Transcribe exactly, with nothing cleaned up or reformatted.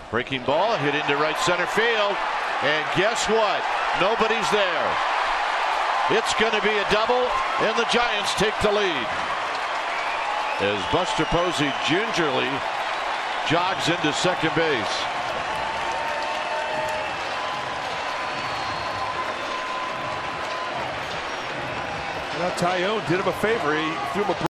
Breaking ball hit into right center field, and guess what? Nobody's there. It's going to be a double, and the Giants take the lead as Buster Posey gingerly jogs into second base. Now Tyone did him a favor. He threw him a